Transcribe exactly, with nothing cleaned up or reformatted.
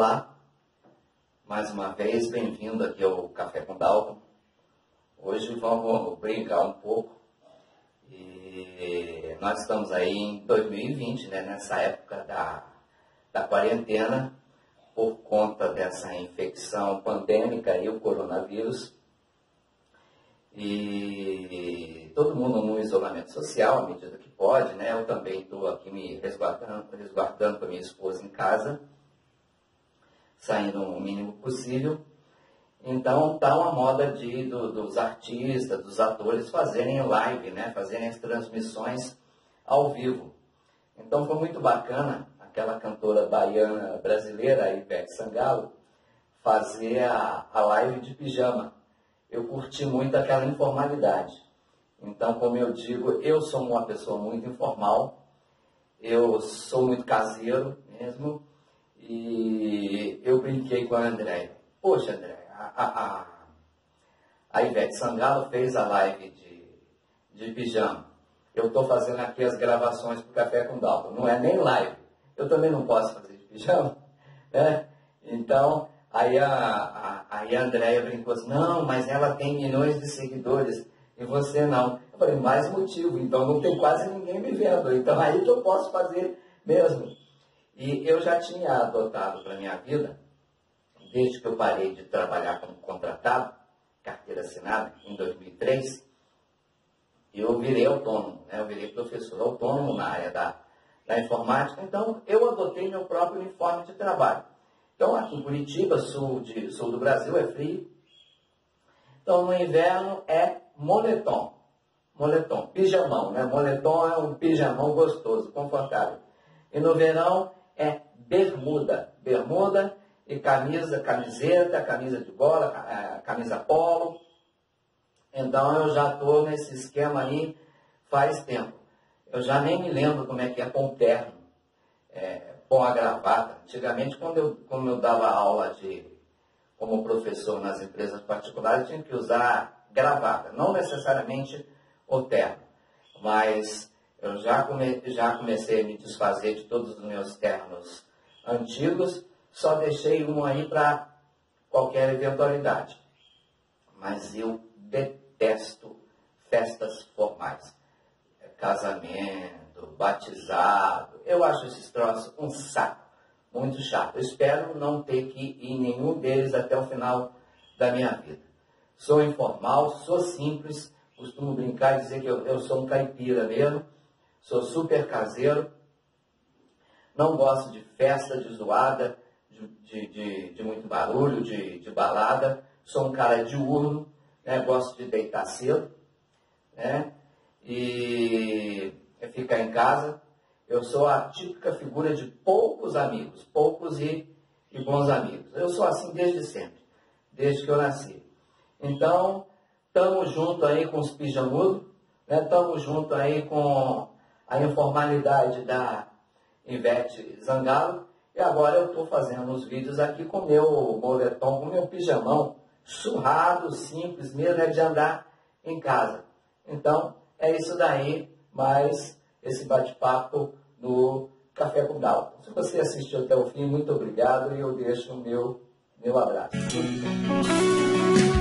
Olá, mais uma vez, bem-vindo aqui ao Café com Dalton. Hoje vamos brincar um pouco. E nós estamos aí em dois mil e vinte, né, nessa época da, da quarentena, por conta dessa infecção pandêmica e o coronavírus. E todo mundo no isolamento social, à medida que pode, né? Eu também estou aqui me resguardando, resguardando com a minha esposa em casa, saindo o mínimo possível. Então está uma moda de, do, dos artistas, dos atores fazerem live, né? Fazerem as transmissões ao vivo. Então foi muito bacana aquela cantora baiana brasileira, a Ivete Sangalo, fazer a, a live de pijama. Eu curti muito aquela informalidade. Então, como eu digo, eu sou uma pessoa muito informal, eu sou muito caseiro mesmo, e eu brinquei com a Andréia. Poxa, Andréia, a, a, a Ivete Sangalo fez a live de, de pijama. Eu estou fazendo aqui as gravações para o Café com Dalton. Não é nem live. Eu também não posso fazer de pijama, né? Então, aí a, a, aí a Andréia brincou assim, não, mas ela tem milhões de seguidores e você não. Eu falei, mais motivo, então não tem quase ninguém me vendo, então aí que eu posso fazer mesmo. E eu já tinha adotado para a minha vida, desde que eu parei de trabalhar como contratado, carteira assinada, em dois mil e três, eu virei autônomo, né? Eu virei professor autônomo na área da, da informática, então eu adotei meu próprio uniforme de trabalho. Então, aqui em Curitiba, sul, de, sul do Brasil, é frio. Então, no inverno é moletom. Moletom, pijamão, né? Moletom é um pijamão gostoso, confortável. E no verão é bermuda. Bermuda e camisa, camiseta, camisa de bola, camisa polo. Então, eu já estou nesse esquema aí faz tempo. Eu já nem me lembro como é que é com o terno. É, com a gravata. Antigamente, quando eu, quando eu dava aula de, como professor nas empresas particulares, eu tinha que usar gravata, não necessariamente o terno, mas eu já, come, já comecei a me desfazer de todos os meus ternos antigos, só deixei um aí para qualquer eventualidade. Mas eu detesto festas formais, casamento, batizado. Eu acho esses troços um saco, muito chato. Eu espero não ter que ir em nenhum deles até o final da minha vida. Sou informal, sou simples, costumo brincar e dizer que eu, eu sou um caipira mesmo, sou super caseiro, não gosto de festa, de zoada, de, de, de, de muito barulho, de, de balada, sou um cara diurno, né? Gosto de deitar cedo, né? E ficar em casa. Eu sou a típica figura de poucos amigos, poucos e, e bons amigos. Eu sou assim desde sempre, desde que eu nasci. Então, estamos junto aí com os pijamudos, né? Estamos junto aí com a informalidade da Ivete Sangalo. E agora eu estou fazendo os vídeos aqui com o meu moletom, com o meu pijamão, surrado, simples mesmo, é de andar em casa. Então, é isso daí, mas esse bate-papo no Café com Dalton. Se você assistiu até o fim, muito obrigado e eu deixo o meu, meu abraço.